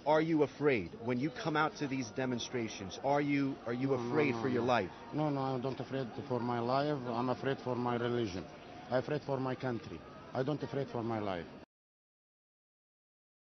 are you afraid when you come out to these demonstrations? Are you No, no, afraid no, for your no. life? No, no, I'm not afraid for my life. I'm afraid for my religion. I'm afraid for my country. I don't afraid for my life.